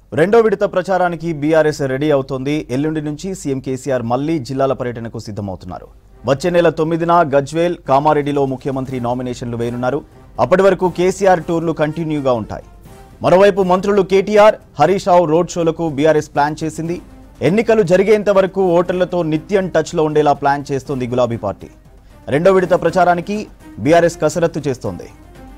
రెండో విడత ప్రచారానికి బీఆర్ఎస్ రెడీ అవుతోంది. ఎల్లుండి నుంచి సీఎం కేసీఆర్ మళ్లీ జిల్లాల పర్యటనకు సిద్ధమవుతున్నారు. వచ్చే నెల 9న గజ్వేల్, కామారెడ్డిలో ముఖ్యమంత్రి నామినేషన్లు వేయనున్నారు. అప్పటి వరకు కేసీఆర్ టూర్లు కంటిన్యూగా ఉంటాయి. మరోవైపు మంత్రులు కేటీఆర్, హరీష్ రావు రోడ్ షోలకు బీఆర్ఎస్ ప్లాన్ చేసింది. ఎన్నికలు జరిగేంత వరకు ఓటర్లతో నిత్యం టచ్లో ఉండేలా ప్లాన్ చేస్తోంది గులాబీ పార్టీ. రెండో విడత ప్రచారానికి బీఆర్ఎస్ కసరత్తు చేస్తోంది.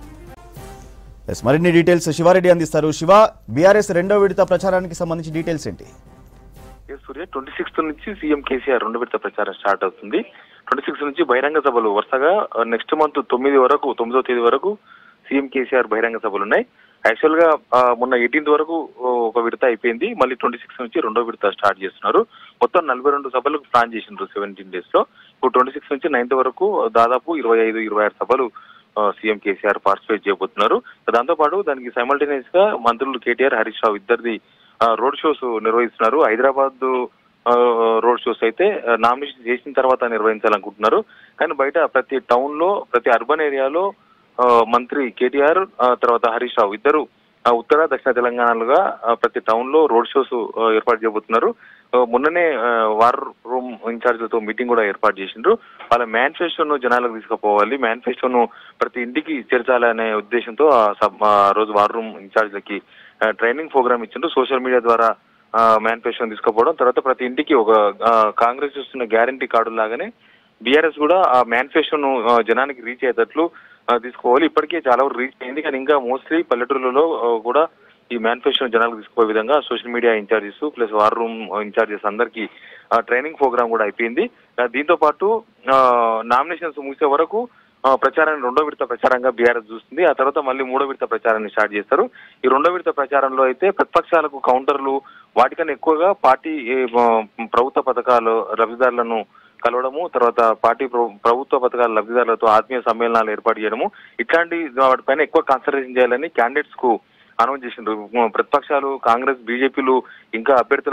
మరిన్ని డీటెయిల్స్ శివారెడ్డి అందిస్తారు. శివ, బీఆర్ఎస్ రెండో విడత ప్రచారానికి సంబంధించి డీటెయిల్స్ ఏంటి? సూర్య 26 నుంచి సీఎం కేసీఆర్ రెండో విడత ప్రచారం స్టార్ట్ అవుతుంది. 26 నుంచి బహిరంగ సభలు వరుసగా నెక్స్ట్ మంత్ 9వ తేదీ వరకు సీఎం కేసీఆర్ బహిరంగ సభలు ఉన్నాయి. యాక్చువల్ గా మొన్న 18th వరకు ఒక విడత అయిపోయింది. మళ్ళీ 26 నుంచి రెండో విడత స్టార్ట్ చేస్తున్నారు. మొత్తం 42 సభలకు ప్లాన్ చేసిండ్రు 17 days లో. ఇప్పుడు 26 నుంచి 9th వరకు దాదాపు 25-26 సభలు సీఎం కేసీఆర్ పార్టిసిపేట్ చేయబోతున్నారు. దాంతో పాటు దానికి సైమల్టేనియస్ గా మంత్రులు కేటీఆర్, హరీష్ రావు ఇద్దరిది రోడ్ షోస్ నిర్వహిస్తున్నారు. హైదరాబాద్ రోడ్ షోస్ అయితే నామినేషన్ చేసిన తర్వాత నిర్వహించాలనుకుంటున్నారు. కానీ బయట ప్రతి టౌన్ లో, ప్రతి అర్బన్ ఏరియాలో మంత్రి కేటీఆర్ తర్వాత హరీష్ రావు ఇద్దరు ఉత్తర దక్షిణ తెలంగాణలుగా ప్రతి టౌన్ లో రోడ్ షోస్ ఏర్పాటు చేయబోతున్నారు. మొన్ననే వార్ రూమ్ ఇన్ఛార్జ్లతో మీటింగ్ కూడా ఏర్పాటు చేసిండ్రు. వాళ్ళ మేనిఫెస్టోను జనాలకు తీసుకుపోవాలి, మేనిఫెస్టోను ప్రతి ఇంటికి చేర్చాలనే ఉద్దేశంతో ఆ రోజు వార్ రూమ్ ఇన్ఛార్జ్లకి ట్రైనింగ్ ప్రోగ్రామ్ ఇచ్చిండ్రు. సోషల్ మీడియా ద్వారా మేనిఫెస్టోను తీసుకుపోవడం, తర్వాత ప్రతి ఇంటికి ఒక కాంగ్రెస్ ఇస్తున్న గ్యారంటీ కార్డు లాగానే బీఆర్ఎస్ కూడా ఆ మేనిఫెస్టోను జనానికి రీచ్ అయ్యేటట్లు తీసుకోవాలి. ఇప్పటికే చాలా వరకు రీచ్ అయింది, కానీ ఇంకా మోస్ట్లీ పల్లెటూరులలో కూడా ఈ మేనిఫెస్టోను జనాలకు తీసుకుపోయే విధంగా social media incharges plus war room incharges అందరికీ ట్రైనింగ్ ప్రోగ్రామ్ కూడా అయిపోయింది. దీంతో పాటు నామినేషన్స్ ముగిసే వరకు ప్రచారాన్ని రెండో విడత ప్రచారంగా బీఆర్ఎస్ చూస్తుంది. ఆ తర్వాత మళ్ళీ మూడో విడత ప్రచారాన్ని స్టార్ట్ చేస్తారు. ఈ రెండో విడత ప్రచారంలో అయితే ప్రతిపక్షాలకు కౌంటర్లు, వాటికన్నా ఎక్కువగా పార్టీ ప్రభుత్వ పథకాలు లబ్ధిదారులను కలవడము, తర్వాత పార్టీ ప్రభుత్వ పథకాల లబ్ధిదారులతో ఆత్మీయ సమ్మేళనాలు ఏర్పాటు చేయడము, ఇట్లాంటి వాటిపైన ఎక్కువ కాన్సన్ట్రేషన్ చేయాలని క్యాండిడేట్స్ కు అనౌన్స్ చేసిండ్రు. ప్రతిపక్షాలు కాంగ్రెస్, బీజేపీలు ఇంకా అభ్యర్థుల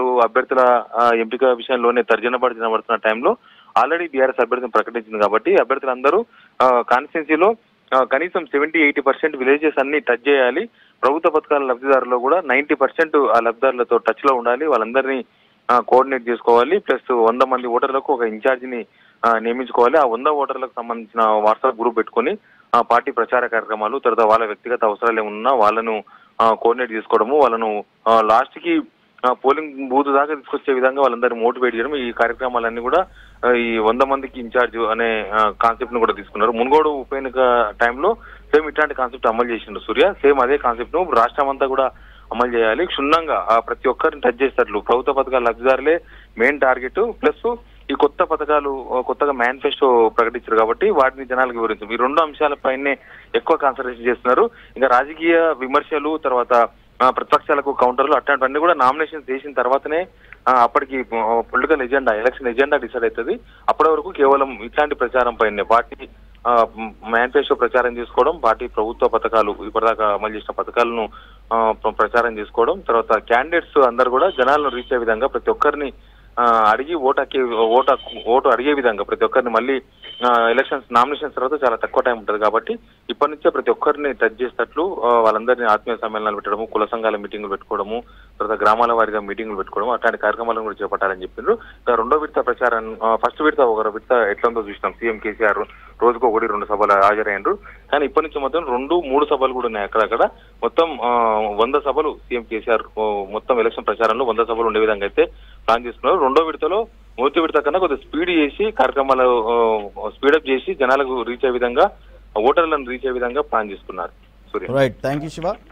ఎంపిక విషయంలోనే తర్జనపడుతున్న టైంలో ఆల్రెడీ బీఆర్ఎస్ అభ్యర్థిని ప్రకటించింది. కాబట్టి అభ్యర్థులందరూ కాన్స్టిట్యున్సీలో కనీసం 70-80% విలేజెస్ అన్ని టచ్ చేయాలి. ప్రభుత్వ పథకాల లబ్ధిదారులు కూడా 90% ఆ లబ్ధిదారులతో టచ్ లో ఉండాలి. వాళ్ళందరినీ కోఆర్డినేట్ చేసుకోవాలి. ప్లస్ 100 మంది ఓటర్లకు ఒక ఇన్ఛార్జిని నియమించుకోవాలి. ఆ 100 ఓటర్లకు సంబంధించిన వాట్సాప్ గ్రూప్ పెట్టుకొని పార్టీ ప్రచార కార్యక్రమాలు, తర్వాత వాళ్ళ వ్యక్తిగత అవసరాలు ఏమన్నా వాళ్ళను కోఆర్డినేట్ చేసుకోవడము, వాళ్ళను లాస్ట్ కి పోలింగ్ బూత్ దాకా తీసుకొచ్చే విధంగా వాళ్ళందరినీ మోటివేట్ చేయడం, ఈ కార్యక్రమాలన్నీ కూడా ఈ 100 మందికి ఇన్ఛార్జ్ అనే కాన్సెప్ట్ ను కూడా తీసుకున్నారు. మున్గోడు ఉప ఎన్నిక టైంలో సేమ్ ఇట్లాంటి కాన్సెప్ట్ అమలు చేసిండ్రు సూర్య. సేమ్ అదే కాన్సెప్ట్ ను రాష్ట్రం అంతా కూడా అమలు చేయాలి. క్షుణ్ణంగా ప్రతి ఒక్కరిని టచ్ చేస్తారు. ప్రభుత్వ పథకాల లబ్ధిదారులే మెయిన్ టార్గెట్. ప్లస్ ఈ కొత్త పథకాలు కొత్తగా మేనిఫెస్టో ప్రకటించారు కాబట్టి వాటిని జనాలకు వివరించారు. ఈ రెండు అంశాలపైనే ఎక్కువ కాన్సన్ట్రేషన్ చేస్తున్నారు. ఇంకా రాజకీయ విమర్శలు, తర్వాత ప్రతిపక్షాలకు కౌంటర్లు, అట్లాంటివన్నీ కూడా నామినేషన్ చేసిన తర్వాతనే అప్పటికి political agenda, election agenda decide అవుతుంది. అప్పటి వరకు కేవలం ఇట్లాంటి ప్రచారం పైనే పార్టీ మేనిఫెస్టో ప్రచారం చేసుకోవడం, పార్టీ ప్రభుత్వ పథకాలు ఇప్పటిదాకా అమలు చేసిన పథకాలను ప్రచారం చేసుకోవడం, తర్వాత క్యాండిడేట్స్ అందరు కూడా జనాలను రీచ్ అయ్యే విధంగా ప్రతి ఒక్కరిని అడిగి ఓటు అడిగే విధంగా ప్రతి ఒక్కరిని మళ్ళీ ఎలక్షన్స్ నామినేషన్స్ తర్వాత చాలా తక్కువ టైం ఉంటుంది కాబట్టి ఇప్పటి నుంచే ప్రతి ఒక్కరిని టచ్ చేసేటట్లు వాళ్ళందరినీ ఆత్మీయ సమ్మేళనాలు పెట్టడము, కుల సంఘాల మీటింగులు పెట్టుకోవడము, తర్వాత గ్రామాల వారిగా మీటింగులు పెట్టుకోవడం, అట్లాంటి కార్యక్రమాలను కూడా చేపట్టాలని చెప్పిండ్రు. రెండో విడత ప్రచారం ఫస్ట్ విడత ఒక విడత ఎట్లా ఉందో చూసినాం. సీఎం కేసీఆర్ రోజుకు 1-2 సభలు హాజరైనరు. కానీ ఇప్పటి నుంచి మొత్తం 2-3 సభలు కూడా ఉన్నాయి. అక్కడక్కడ మొత్తం 100 సభలు సీఎం కేసీఆర్ మొత్తం ఎలక్షన్ ప్రచారంలో 100 సభలు ఉండే విధంగా అయితే ప్లాన్ చేస్తున్నారు. రెండో విడతలో మొదటి విడత కన్నా కొద్దిగా స్పీడ్ చేసి కార్యక్రమాలు స్పీడప్ చేసి జనాలకు రీచ్ అయ్యే విధంగా, ఓటర్లను రీచ్ అయ్యే విధంగా ప్లాన్ చేసుకున్నారు. Right, thank you Shiva.